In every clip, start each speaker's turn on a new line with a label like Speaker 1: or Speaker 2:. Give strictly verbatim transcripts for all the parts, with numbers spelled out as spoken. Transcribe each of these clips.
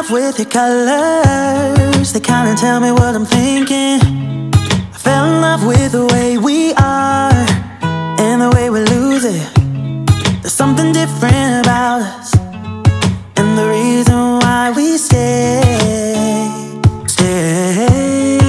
Speaker 1: love with your colors. They kinda tell me what I'm thinking. I fell in love with the way we are and the way we lose it. There's something different about us, and the reason why we stay, stay.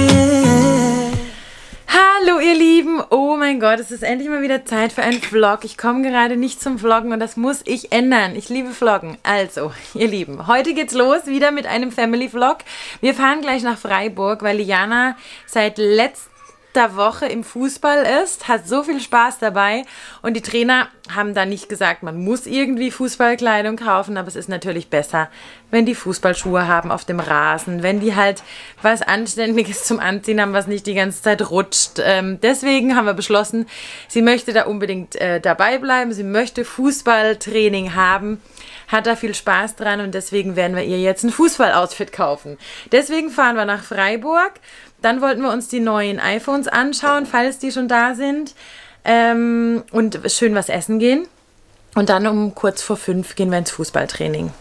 Speaker 2: Hallo ihr Lieben, oh mein Gott, es ist endlich mal wieder Zeit für einen Vlog. Ich komme gerade nicht zum Vloggen und das muss ich ändern. Ich liebe Vloggen. Also, ihr Lieben, heute geht's los wieder mit einem Family-Vlog. Wir fahren gleich nach Freiburg, weil Liana seit letzter Woche im Fußball ist, hat so viel Spaß dabei und die Trainer haben da nicht gesagt, man muss irgendwie Fußballkleidung kaufen, aber es ist natürlich besser, wenn die Fußballschuhe haben auf dem Rasen, wenn die halt was Anständiges zum Anziehen haben, was nicht die ganze Zeit rutscht. Ähm, deswegen haben wir beschlossen, sie möchte da unbedingt äh, dabei bleiben, sie möchte Fußballtraining haben, hat da viel Spaß dran und deswegen werden wir ihr jetzt ein Fußballoutfit kaufen. Deswegen fahren wir nach Freiburg. Dann wollten wir uns die neuen iPhones anschauen, falls die schon da sind. Ähm, und schön was essen gehen. Und dann um kurz vor fünf gehen wir ins Fußballtraining.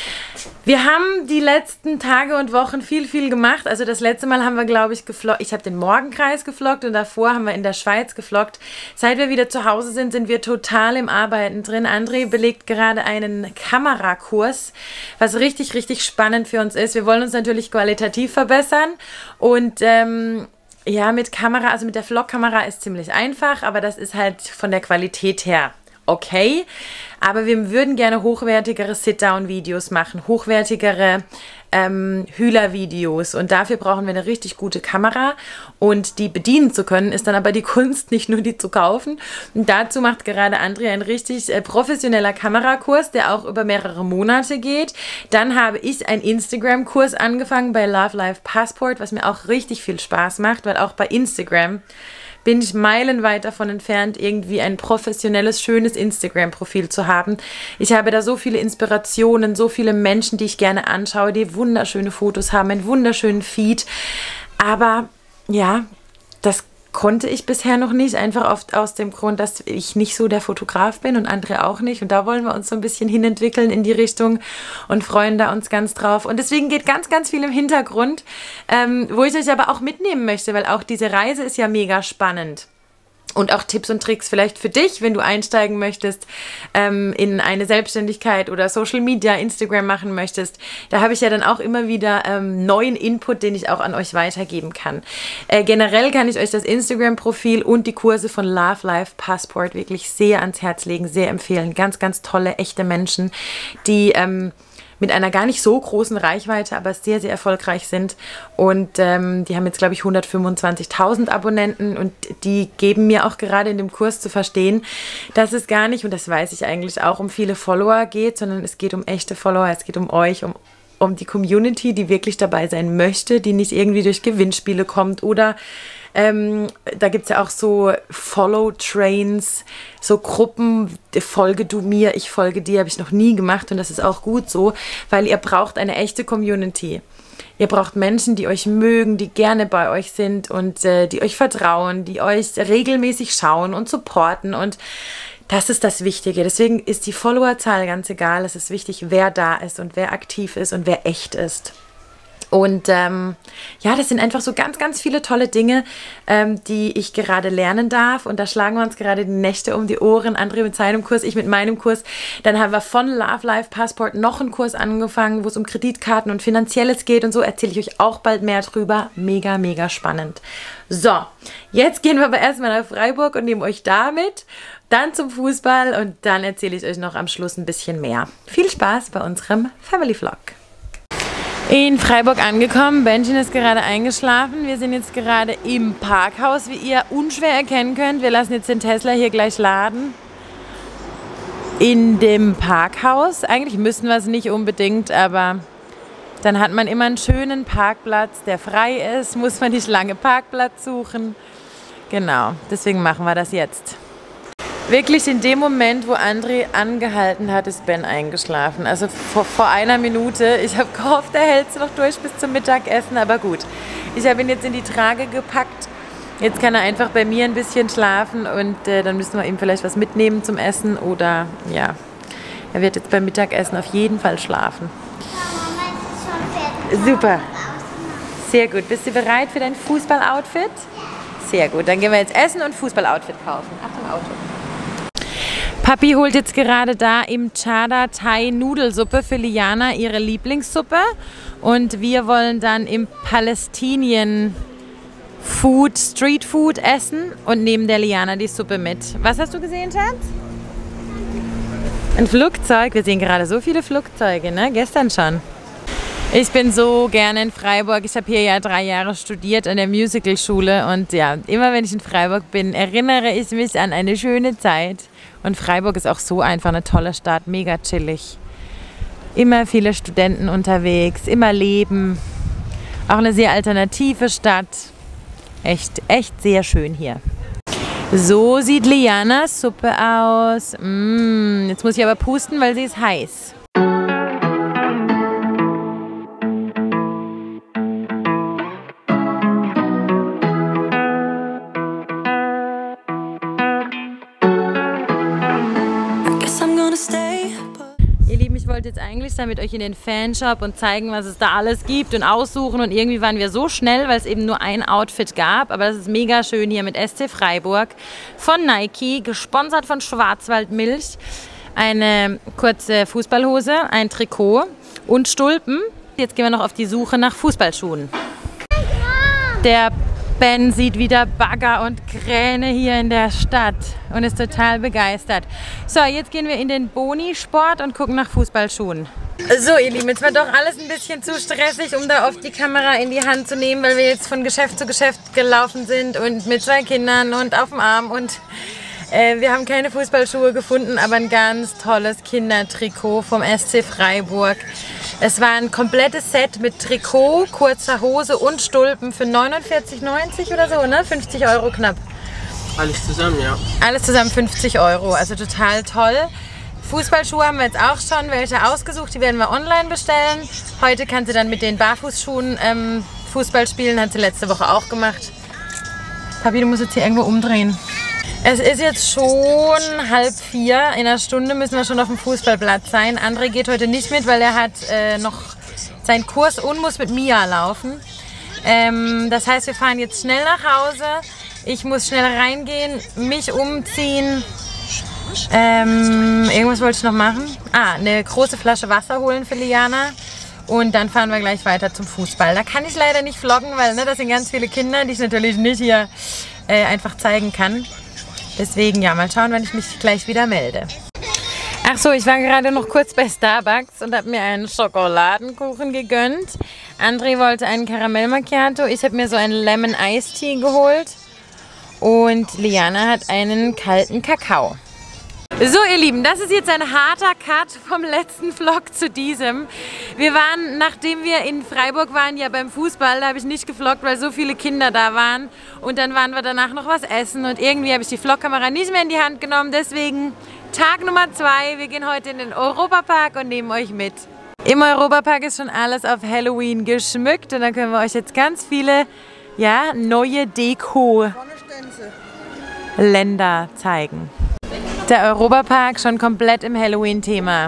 Speaker 2: Wir haben die letzten Tage und Wochen viel, viel gemacht. Also das letzte Mal haben wir, glaube ich, gefloggt. Ich habe den Morgenkreis gefloggt und davor haben wir in der Schweiz gefloggt. Seit wir wieder zu Hause sind, sind wir total im Arbeiten drin. André belegt gerade einen Kamerakurs, was richtig, richtig spannend für uns ist. Wir wollen uns natürlich qualitativ verbessern und ähm, ja, mit Kamera, also mit der Vlogkamera ist ziemlich einfach, aber das ist halt von der Qualität her okay, aber wir würden gerne hochwertigere Sit-Down-Videos machen, hochwertigere ähm, Hühler-Videos und dafür brauchen wir eine richtig gute Kamera und die bedienen zu können, ist dann aber die Kunst, nicht nur die zu kaufen. Und dazu macht gerade Andrea ein richtig äh, professioneller Kamerakurs, der auch über mehrere Monate geht. Dann habe ich einen Instagram-Kurs angefangen bei Love Life Passport, was mir auch richtig viel Spaß macht, weil auch bei Instagram bin ich meilenweit davon entfernt, irgendwie ein professionelles, schönes Instagram-Profil zu haben. Ich habe da so viele Inspirationen, so viele Menschen, die ich gerne anschaue, die wunderschöne Fotos haben, einen wunderschönen Feed. Aber ja, das konnte ich bisher noch nicht, einfach oft aus dem Grund, dass ich nicht so der Fotograf bin und andere auch nicht. Und da wollen wir uns so ein bisschen hinentwickeln in die Richtung und freuen da uns ganz drauf. Und deswegen geht ganz, ganz viel im Hintergrund, ähm, wo ich euch aber auch mitnehmen möchte, weil auch diese Reise ist ja mega spannend. Und auch Tipps und Tricks vielleicht für dich, wenn du einsteigen möchtest ähm, in eine Selbstständigkeit oder Social Media, Instagram machen möchtest. Da habe ich ja dann auch immer wieder ähm, neuen Input, den ich auch an euch weitergeben kann. Äh, generell kann ich euch das Instagram-Profil und die Kurse von Love Life Passport wirklich sehr ans Herz legen, sehr empfehlen. Ganz, ganz tolle, echte Menschen, die ähm, mit einer gar nicht so großen Reichweite, aber sehr, sehr erfolgreich sind. Und ähm, die haben jetzt, glaube ich, hundertfünfundzwanzigtausend Abonnenten und die geben mir auch gerade in dem Kurs zu verstehen, dass es gar nicht, und das weiß ich eigentlich auch, um viele Follower geht, sondern es geht um echte Follower, es geht um euch, um, um die Community, die wirklich dabei sein möchte, die nicht irgendwie durch Gewinnspiele kommt oder Ähm, da gibt es ja auch so Follow-Trains, so Gruppen, folge du mir, ich folge dir, habe ich noch nie gemacht und das ist auch gut so, weil ihr braucht eine echte Community. Ihr braucht Menschen, die euch mögen, die gerne bei euch sind und äh, die euch vertrauen, die euch regelmäßig schauen und supporten und das ist das Wichtige. Deswegen ist die Followerzahl ganz egal. Es ist wichtig, wer da ist und wer aktiv ist und wer echt ist. Und ähm, ja, das sind einfach so ganz, ganz viele tolle Dinge, ähm, die ich gerade lernen darf. Und da schlagen wir uns gerade die Nächte um die Ohren. André mit seinem Kurs, ich mit meinem Kurs. Dann haben wir von Love Life Passport noch einen Kurs angefangen, wo es um Kreditkarten und Finanzielles geht. Und so erzähle ich euch auch bald mehr drüber. Mega, mega spannend. So, jetzt gehen wir aber erstmal nach Freiburg und nehmen euch da mit. Dann zum Fußball und dann erzähle ich euch noch am Schluss ein bisschen mehr. Viel Spaß bei unserem Family Vlog. In Freiburg angekommen, Benjamin ist gerade eingeschlafen. Wir sind jetzt gerade im Parkhaus, wie ihr unschwer erkennen könnt. Wir lassen jetzt den Tesla hier gleich laden. In dem Parkhaus. Eigentlich müssen wir es nicht unbedingt, aber dann hat man immer einen schönen Parkplatz, der frei ist. Muss man nicht lange Parkplatz suchen. Genau, deswegen machen wir das jetzt. Wirklich in dem Moment, wo André angehalten hat, ist Ben eingeschlafen. Also vor, vor einer Minute. Ich habe gehofft, er hält es noch durch bis zum Mittagessen, aber gut. Ich habe ihn jetzt in die Trage gepackt. Jetzt kann er einfach bei mir ein bisschen schlafen und äh, dann müssen wir ihm vielleicht was mitnehmen zum Essen oder ja, er wird jetzt beim Mittagessen auf jeden Fall schlafen.
Speaker 3: Ja, Mama, es ist schon fertig.
Speaker 2: Super. Sehr gut. Bist du bereit für dein Fußballoutfit? Sehr gut. Dann gehen wir jetzt essen und Fußballoutfit kaufen. Achtung, Auto. Papi holt jetzt gerade da im Chada Thai Nudelsuppe für Liana ihre Lieblingssuppe. Und wir wollen dann im Palästinien Food, Street Food essen und nehmen der Liana die Suppe mit. Was hast du gesehen, Schatz? Ein Flugzeug. Wir sehen gerade so viele Flugzeuge, ne? Gestern schon. Ich bin so gerne in Freiburg. Ich habe hier ja drei Jahre studiert an der Musicalschule und ja, immer wenn ich in Freiburg bin, erinnere ich mich an eine schöne Zeit. Und Freiburg ist auch so einfach eine tolle Stadt, mega chillig. Immer viele Studenten unterwegs, immer Leben. Auch eine sehr alternative Stadt. Echt, echt sehr schön hier. So sieht Lianas Suppe aus. Mm, jetzt muss ich aber pusten, weil sie ist heiß. Ihr Lieben, ich wollte jetzt eigentlich da mit euch in den Fanshop und zeigen, was es da alles gibt und aussuchen. Und irgendwie waren wir so schnell, weil es eben nur ein Outfit gab. Aber das ist mega schön hier mit S C Freiburg von Nike, gesponsert von Schwarzwaldmilch. Eine kurze Fußballhose, ein Trikot und Stulpen. Jetzt gehen wir noch auf die Suche nach Fußballschuhen. Der Ben sieht wieder Bagger und Kräne hier in der Stadt und ist total begeistert. So, jetzt gehen wir in den Boni-Sport und gucken nach Fußballschuhen. So, ihr Lieben, jetzt war doch alles ein bisschen zu stressig, um da oft die Kamera in die Hand zu nehmen, weil wir jetzt von Geschäft zu Geschäft gelaufen sind und mit zwei Kindern und auf dem Arm und äh, wir haben keine Fußballschuhe gefunden, aber ein ganz tolles Kindertrikot vom S C Freiburg. Es war ein komplettes Set mit Trikot, kurzer Hose und Stulpen für neunundvierzig neunzig oder so, ne? fünfzig Euro knapp.
Speaker 3: Alles zusammen, ja.
Speaker 2: Alles zusammen fünfzig Euro, also total toll. Fußballschuhe haben wir jetzt auch schon welche ausgesucht, die werden wir online bestellen. Heute kann sie dann mit den Barfußschuhen ähm, Fußball spielen, hat sie letzte Woche auch gemacht. Papi, du musst jetzt hier irgendwo umdrehen. Es ist jetzt schon halb vier. In einer Stunde müssen wir schon auf dem Fußballplatz sein. André geht heute nicht mit, weil er hat äh, noch seinen Kurs und muss mit Mia laufen. Ähm, das heißt, wir fahren jetzt schnell nach Hause. Ich muss schnell reingehen, mich umziehen. Ähm, irgendwas wollte ich noch machen. Ah, eine große Flasche Wasser holen für Liana. Und dann fahren wir gleich weiter zum Fußball. Da kann ich leider nicht vloggen, weil ne, das sind ganz viele Kinder, die ich natürlich nicht hier äh, einfach zeigen kann. Deswegen, ja, mal schauen, wann ich mich gleich wieder melde. Ach so, ich war gerade noch kurz bei Starbucks und habe mir einen Schokoladenkuchen gegönnt. André wollte einen Karamell Macchiato. Ich habe mir so einen Lemon Iced Tea geholt. Und Liana hat einen kalten Kakao. So, ihr Lieben, das ist jetzt ein harter Cut vom letzten Vlog zu diesem. Wir waren, nachdem wir in Freiburg waren, ja beim Fußball, da habe ich nicht gevloggt, weil so viele Kinder da waren. Und dann waren wir danach noch was essen und irgendwie habe ich die Vlogkamera nicht mehr in die Hand genommen. Deswegen Tag Nummer zwei, wir gehen heute in den Europapark und nehmen euch mit. Im Europapark ist schon alles auf Halloween geschmückt und dann können wir euch jetzt ganz viele, ja, neue Deko-Länder zeigen. Der Europapark schon komplett im Halloween-Thema.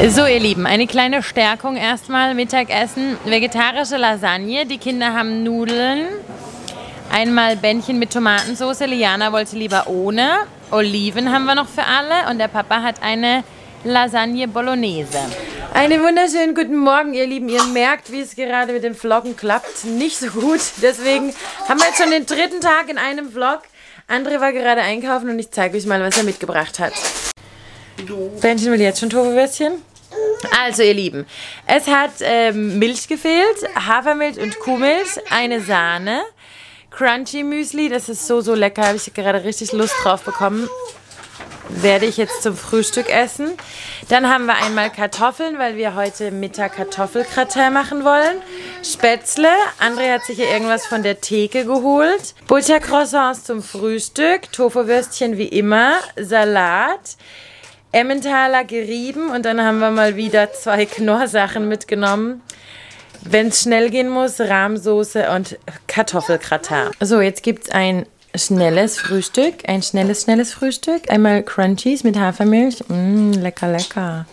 Speaker 2: So, ihr Lieben, eine kleine Stärkung erstmal. Mittagessen, vegetarische Lasagne. Die Kinder haben Nudeln. Einmal Bändchen mit Tomatensauce. Liana wollte lieber ohne. Oliven haben wir noch für alle. Und der Papa hat eine Lasagne Bolognese. Einen wunderschönen guten Morgen, ihr Lieben. Ihr merkt, wie es gerade mit dem Vloggen klappt. Nicht so gut. Deswegen haben wir jetzt schon den dritten Tag in einem Vlog. André war gerade einkaufen und ich zeige euch mal, was er mitgebracht hat. Bändchen will jetzt schon Tofu-Würstchen. Also ihr Lieben, es hat ähm, Milch gefehlt, Hafermilch und Kuhmilch, eine Sahne, Crunchy Müsli, das ist so, so lecker, habe ich gerade richtig Lust drauf bekommen. Werde ich jetzt zum Frühstück essen. Dann haben wir einmal Kartoffeln, weil wir heute Mittag Kartoffelgratin machen wollen. Spätzle, André hat sich hier irgendwas von der Theke geholt. Buttercroissants zum Frühstück, Tofu-Würstchen wie immer, Salat. Emmentaler gerieben und dann haben wir mal wieder zwei Knorrsachen mitgenommen. Wenn es schnell gehen muss, Rahmsoße und Kartoffelgratin. So, jetzt gibt es ein schnelles Frühstück. Ein schnelles, schnelles Frühstück. Einmal Crunchies mit Hafermilch. Mmh, lecker, lecker.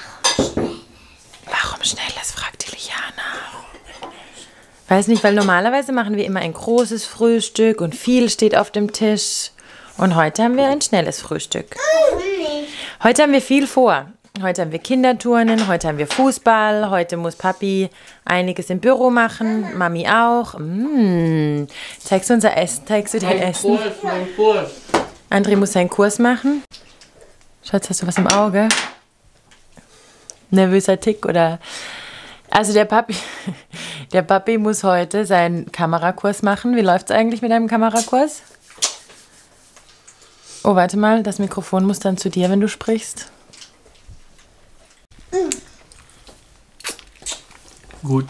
Speaker 2: Warum schnelles, fragt die Liana. Weiß nicht, weil normalerweise machen wir immer ein großes Frühstück und viel steht auf dem Tisch. Und heute haben wir ein schnelles Frühstück. Heute haben wir viel vor. Heute haben wir Kinderturnen, heute haben wir Fußball, heute muss Papi einiges im Büro machen, Mami auch. Mmh. Zeigst du unser Essen? Zeigst du dein
Speaker 3: Mein
Speaker 2: Essen?
Speaker 3: Kurs, mein Kurs.
Speaker 2: André muss seinen Kurs machen. Schatz, hast du was im Auge? Nervöser Tick oder... Also der Papi, der Papi muss heute seinen Kamerakurs machen. Wie läuft es eigentlich mit deinem Kamerakurs? Oh, warte mal, das Mikrofon muss dann zu dir, wenn du sprichst.
Speaker 3: Gut.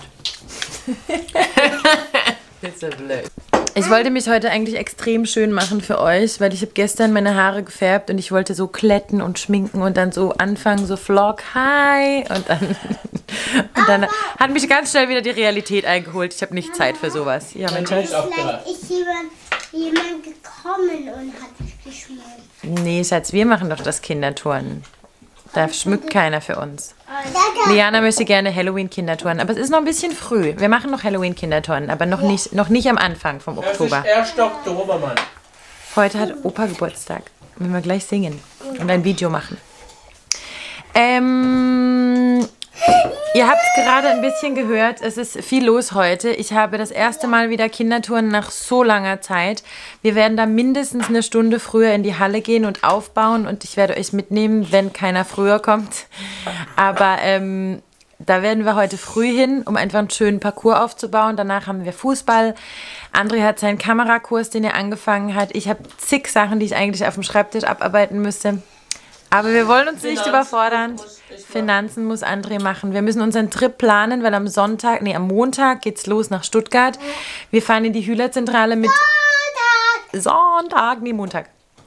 Speaker 2: Das ist ja blöd. Ich wollte mich heute eigentlich extrem schön machen für euch, weil ich habe gestern meine Haare gefärbt und ich wollte so kletten und schminken und dann so anfangen, so Vlog, hi. Und dann, und dann hat mich ganz schnell wieder die Realität eingeholt. Ich habe nicht Zeit für sowas. Ja, mein Schatz.
Speaker 4: Vielleicht ist jemand, jemand gekommen und hat dich geschmückt.
Speaker 2: Nee, Schatz, wir machen doch das Kinderturnen. Da schmückt keiner für uns. Liana möchte gerne Halloween-Kinderturnen, aber es ist noch ein bisschen früh. Wir machen noch Halloween-Kinderturnen, aber noch nicht, noch nicht am Anfang vom
Speaker 3: Das
Speaker 2: Oktober.
Speaker 3: ist erster Oktober, Mann.
Speaker 2: Heute hat Opa Geburtstag. Wenn wir gleich singen und ein Video machen. Ähm, ihr habt gerade ein bisschen gehört, es ist viel los heute. Ich habe das erste Mal wieder Kindertouren nach so langer Zeit. Wir werden da mindestens eine Stunde früher in die Halle gehen und aufbauen und ich werde euch mitnehmen, wenn keiner früher kommt. Aber ähm, da werden wir heute früh hin, um einfach einen schönen Parcours aufzubauen. Danach haben wir Fußball. André hat seinen Kamerakurs, den er angefangen hat. Ich habe zig Sachen, die ich eigentlich auf dem Schreibtisch abarbeiten müsste. Aber wir wollen uns nicht überfordern. Finanzen muss André machen. Wir müssen unseren Trip planen, weil am Sonntag, nee, am Montag geht's los nach Stuttgart. Wir fahren in die Hühlerzentrale mit Sonntag, Sonntag nee, Montag.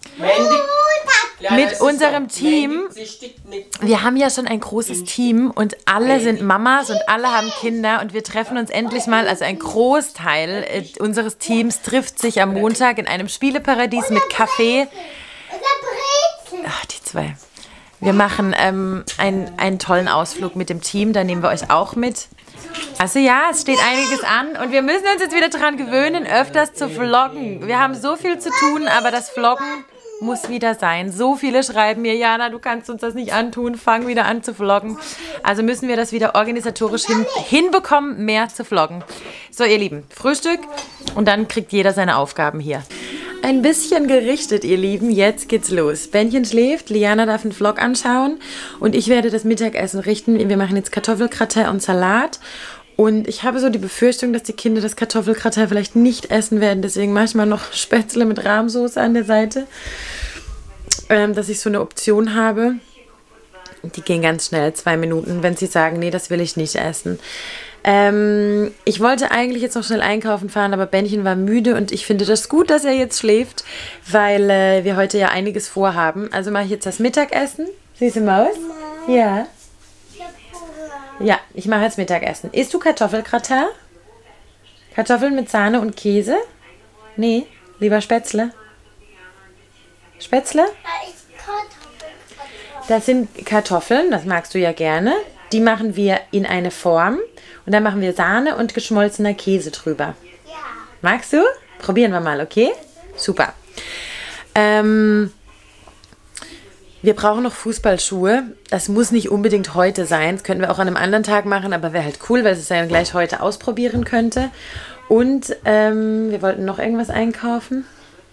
Speaker 2: Mit unserem Team. Wir haben ja schon ein großes Team und alle sind Mamas und alle haben Kinder und wir treffen uns endlich mal, also ein Großteil äh, unseres Teams trifft sich am Montag in einem Spieleparadies mit Kaffee. Ach, die zwei. Wir machen ähm, einen, einen tollen Ausflug mit dem Team, da nehmen wir euch auch mit. Also ja, es steht einiges an und wir müssen uns jetzt wieder daran gewöhnen, öfters zu vloggen. Wir haben so viel zu tun, aber das Vloggen muss wieder sein. So viele schreiben mir, Jana, du kannst uns das nicht antun, fang wieder an zu vloggen. Also müssen wir das wieder organisatorisch hin, hinbekommen, mehr zu vloggen. So, ihr Lieben, Frühstück und dann kriegt jeder seine Aufgaben hier. Ein bisschen gerichtet, ihr Lieben. Jetzt geht's los. Bändchen schläft, Liana darf einen Vlog anschauen und ich werde das Mittagessen richten. Wir machen jetzt Kartoffelgratin und Salat. Und ich habe so die Befürchtung, dass die Kinder das Kartoffelgratin vielleicht nicht essen werden. Deswegen mache ich mal noch Spätzle mit Rahmsoße an der Seite. Ähm, dass ich so eine Option habe. Die gehen ganz schnell, zwei Minuten, wenn sie sagen, nee, das will ich nicht essen. Ähm, ich wollte eigentlich jetzt noch schnell einkaufen fahren, aber Bändchen war müde und ich finde das gut, dass er jetzt schläft, weil äh, wir heute ja einiges vorhaben. Also mache ich jetzt das Mittagessen. Süße Maus? Nein. Ja. Ja, ich mache jetzt Mittagessen. Isst du Kartoffelgratin? Kartoffeln mit Sahne und Käse? Nee, lieber Spätzle. Spätzle? Das sind Kartoffeln, das magst du ja gerne. Die machen wir in eine Form und dann machen wir Sahne und geschmolzener Käse drüber. Magst du? Probieren wir mal, okay? Super. Ähm, wir brauchen noch Fußballschuhe. Das muss nicht unbedingt heute sein. Das könnten wir auch an einem anderen Tag machen, aber wäre halt cool, weil es ja gleich heute ausprobieren könnte. Und ähm, wir wollten noch irgendwas einkaufen.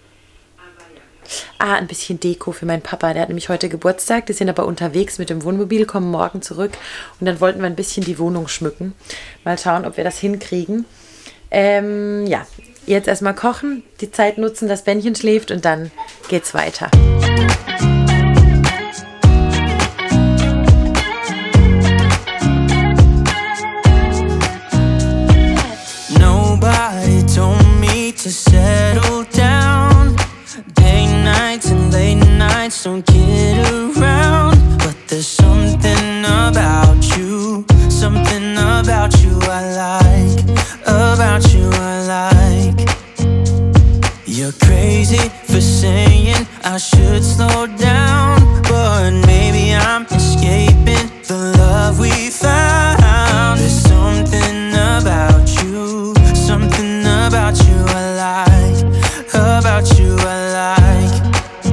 Speaker 2: Ah, ein bisschen Deko für meinen Papa. Der hat nämlich heute Geburtstag. Die sind aber unterwegs mit dem Wohnmobil, kommen morgen zurück. Und dann wollten wir ein bisschen die Wohnung schmücken. Mal schauen, ob wir das hinkriegen. Ähm, ja, jetzt erstmal kochen, die Zeit nutzen, dass Bändchen schläft und dann geht's weiter.
Speaker 1: Nobody told me to settle down. Day nights and late nights don't get around. But there's something about you, something about you I like, about you I like. You're crazy for saying I should slow down, but maybe I'm escaping the love we found. There's something about you, something about you I like, about you I like.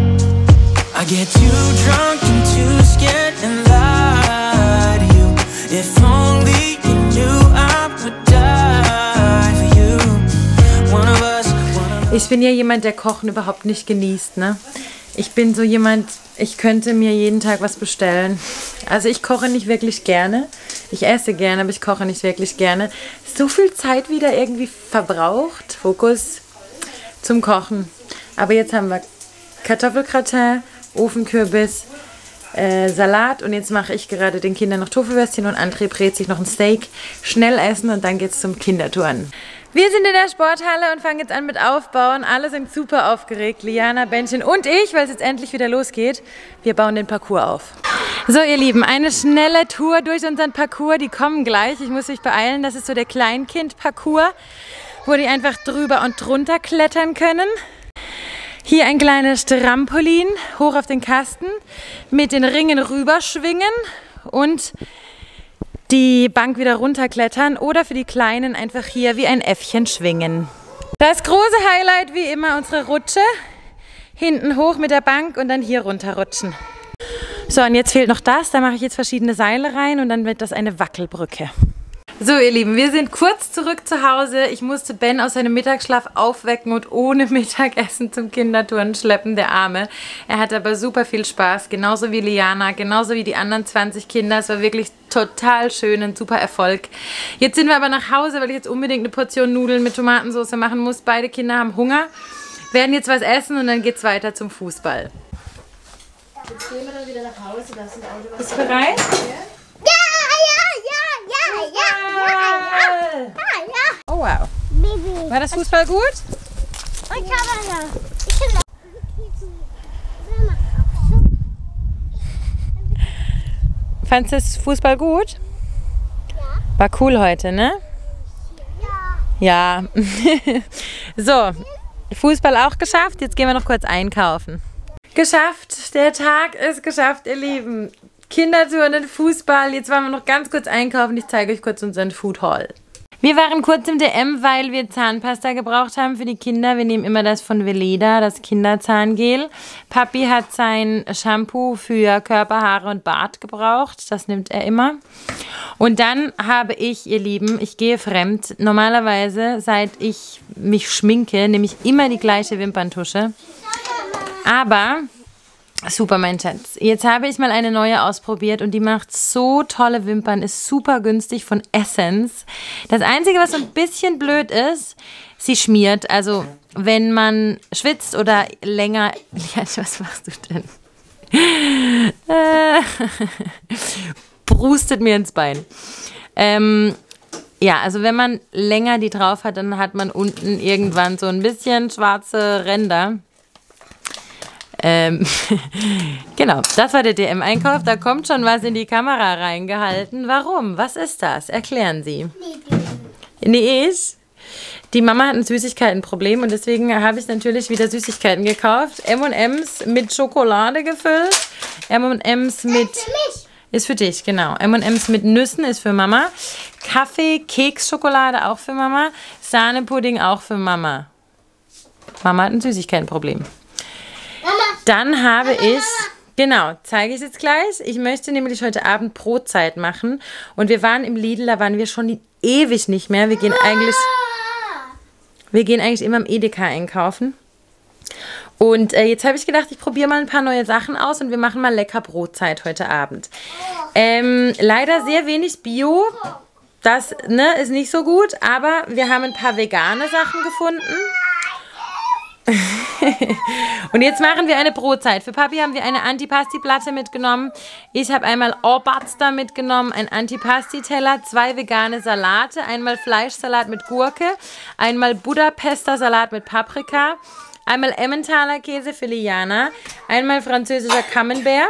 Speaker 1: I get too drunk and too scared and lie to you. If only you knew I would die for you. One of us, one of us.
Speaker 2: Ich bin ja jemand, der Kochen überhaupt nicht genießt, ne? Ich bin so jemand, ich könnte mir jeden Tag was bestellen. Also ich koche nicht wirklich gerne. Ich esse gerne, aber ich koche nicht wirklich gerne. So viel Zeit wieder irgendwie verbraucht. Fokus zum Kochen. Aber jetzt haben wir Kartoffelgratin, Ofenkürbis, äh, Salat und jetzt mache ich gerade den Kindern noch Tofu-Würstchen und André brät sich noch ein Steak. Schnell essen und dann geht's zum Kindertouren. Wir sind in der Sporthalle und fangen jetzt an mit Aufbauen. Alle sind super aufgeregt. Liana, Bändchen und ich, weil es jetzt endlich wieder losgeht. Wir bauen den Parcours auf. So, ihr Lieben, eine schnelle Tour durch unseren Parcours. Die kommen gleich. Ich muss mich beeilen. Das ist so der Kleinkind-Parcours, wo die einfach drüber und drunter klettern können. Hier ein kleines Trampolin hoch auf den Kasten mit den Ringen rüberschwingen und die Bank wieder runterklettern oder für die Kleinen einfach hier wie ein Äffchen schwingen. Das große Highlight wie immer unsere Rutsche. Hinten hoch mit der Bank und dann hier runterrutschen. So, und jetzt fehlt noch das. Da mache ich jetzt verschiedene Seile rein und dann wird das eine Wackelbrücke. So, ihr Lieben, wir sind kurz zurück zu Hause. Ich musste Ben aus seinem Mittagsschlaf aufwecken und ohne Mittagessen zum Kindertouren schleppen, der Arme. Er hatte aber super viel Spaß, genauso wie Liana, genauso wie die anderen zwanzig Kinder. Es war wirklich total schön, ein super Erfolg. Jetzt sind wir aber nach Hause, weil ich jetzt unbedingt eine Portion Nudeln mit Tomatensauce machen muss. Beide Kinder haben Hunger, werden jetzt was essen und dann geht es weiter zum Fußball.
Speaker 5: Jetzt gehen wir dann wieder nach Hause. Das sind Auto, was
Speaker 2: Bist du bereit?
Speaker 4: Ja, ja, ja, ja, ja, ja, ja, ja.
Speaker 2: Oh wow.
Speaker 4: Baby.
Speaker 2: War das Fußball gut?
Speaker 4: Ich habe da. Ich habe
Speaker 2: Fandest du das Fußball gut?
Speaker 4: Ja.
Speaker 2: War cool heute, ne?
Speaker 4: Ja.
Speaker 2: Ja. So, Fußball auch geschafft. Jetzt gehen wir noch kurz einkaufen. Geschafft. Der Tag ist geschafft, ihr Lieben. Kindertouren, Fußball. Jetzt waren wir noch ganz kurz einkaufen. Ich zeige euch kurz unseren Food Haul. Wir waren kurz im D M, weil wir Zahnpasta gebraucht haben für die Kinder. Wir nehmen immer das von Veleda, das Kinderzahngel. Papi hat sein Shampoo für Körper, Haare und Bart gebraucht. Das nimmt er immer. Und dann habe ich, ihr Lieben, ich gehe fremd. Normalerweise, seit ich mich schminke, nehme ich immer die gleiche Wimperntusche. Aber... Super, mein Schatz. Jetzt habe ich mal eine neue ausprobiert und die macht so tolle Wimpern, ist super günstig von Essence. Das Einzige, was so ein bisschen blöd ist, sie schmiert. Also wenn man schwitzt oder länger... Ja, was machst du denn? Äh, brustet mir ins Bein. Ähm... Ja, also wenn man länger die drauf hat, dann hat man unten irgendwann so ein bisschen schwarze Ränder. Ähm, genau, das war der D M-Einkauf. Da kommt schon was in die Kamera reingehalten. Warum? Was ist das? Erklären Sie. Nee, ist. Die Mama hat ein Süßigkeitenproblem und deswegen habe ich natürlich wieder Süßigkeiten gekauft. M und M's mit Schokolade gefüllt. M und M's mit...
Speaker 4: Für mich.
Speaker 2: Ist für dich, genau. M und M's mit Nüssen ist für Mama. Kaffee, Keksschokolade auch für Mama. Sahnepudding auch für Mama. Mama hat ein Süßigkeitenproblem.
Speaker 4: Mama.
Speaker 2: Dann habe ich... Genau, zeige ich jetzt gleich. Ich möchte nämlich heute Abend Brotzeit machen. Und wir waren im Lidl, da waren wir schon ewig nicht mehr. Wir gehen eigentlich... Wir gehen eigentlich immer im Edeka einkaufen. Und äh, jetzt habe ich gedacht, ich probiere mal ein paar neue Sachen aus und wir machen mal lecker Brotzeit heute Abend. Ähm, leider sehr wenig Bio. Das ne, ist nicht so gut, aber wir haben ein paar vegane Sachen gefunden. Und jetzt machen wir eine Brotzeit. Für Papi haben wir eine Antipasti-Platte mitgenommen. Ich habe einmal Orbazda mitgenommen, ein Antipasti-Teller, zwei vegane Salate, einmal Fleischsalat mit Gurke, einmal Budapester Salat mit Paprika, einmal Emmentaler Käse für Liana, einmal französischer Camembert,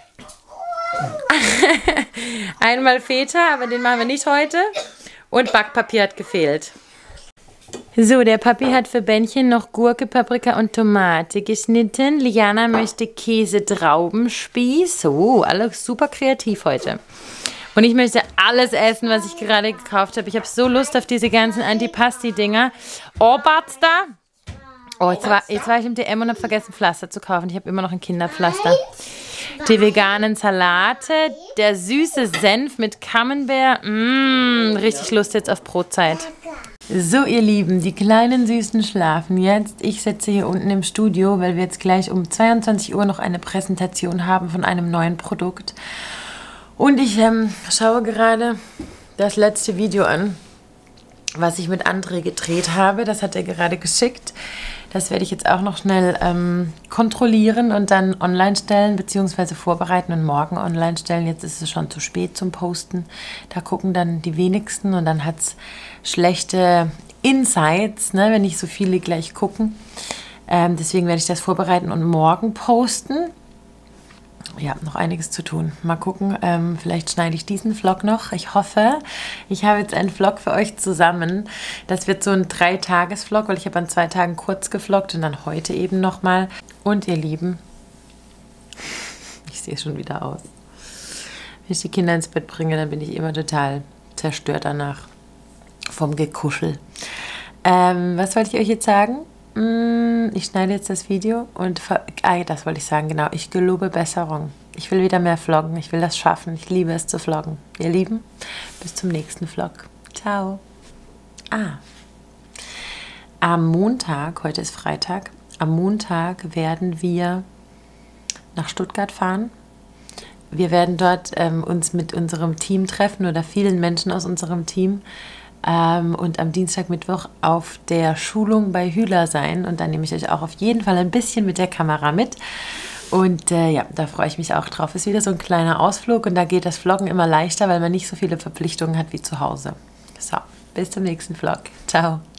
Speaker 2: einmal Feta, aber den machen wir nicht heute, und Backpapier hat gefehlt. So, der Papi hat für Bändchen noch Gurke, Paprika und Tomate geschnitten. Liana möchte Käse-Traubenspieß. So, alles super kreativ heute. Und ich möchte alles essen, was ich gerade gekauft habe. Ich habe so Lust auf diese ganzen Antipasti-Dinger. Orbazda. Oh, jetzt war, jetzt war ich im D M und habe vergessen, Pflaster zu kaufen. Ich habe immer noch ein Kinderpflaster. Die veganen Salate, der süße Senf mit Camembert. Mmh, richtig Lust jetzt auf Brotzeit. So, ihr Lieben, die kleinen Süßen schlafen jetzt. Ich sitze hier unten im Studio, weil wir jetzt gleich um zweiundzwanzig Uhr noch eine Präsentation haben von einem neuen Produkt. Und ich ähm, schaue gerade das letzte Video an, was ich mit André gedreht habe. Das hat er gerade geschickt. Das werde ich jetzt auch noch schnell ähm, kontrollieren und dann online stellen, beziehungsweise vorbereiten und morgen online stellen. Jetzt ist es schon zu spät zum Posten. Da gucken dann die wenigsten und dann hat es schlechte Insights, ne, wenn nicht so viele gleich gucken. Ähm, deswegen werde ich das vorbereiten und morgen posten. Ja, noch einiges zu tun. Mal gucken, ähm, vielleicht schneide ich diesen Vlog noch. Ich hoffe, ich habe jetzt einen Vlog für euch zusammen. Das wird so ein Drei-Tages-Vlog, weil ich habe an zwei Tagen kurz gevloggt und dann heute eben nochmal. Und ihr Lieben, ich sehe schon wieder aus. Wenn ich die Kinder ins Bett bringe, dann bin ich immer total zerstört danach vom Gekuschel. Ähm, was wollte ich euch jetzt sagen? Ich schneide jetzt das Video und, ah, das wollte ich sagen, genau, ich gelobe Besserung. Ich will wieder mehr vloggen, ich will das schaffen, ich liebe es zu vloggen. Ihr Lieben, bis zum nächsten Vlog. Ciao. Ah, am Montag, heute ist Freitag, am Montag werden wir nach Stuttgart fahren. Wir werden dort ähm, uns mit unserem Team treffen oder vielen Menschen aus unserem Team. Ähm, und am Dienstag, Mittwoch auf der Schulung bei Hühler sein. Und dann nehme ich euch auch auf jeden Fall ein bisschen mit der Kamera mit. Und äh, ja, da freue ich mich auch drauf. Ist wieder so ein kleiner Ausflug und da geht das Vloggen immer leichter, weil man nicht so viele Verpflichtungen hat wie zu Hause. So, bis zum nächsten Vlog. Ciao.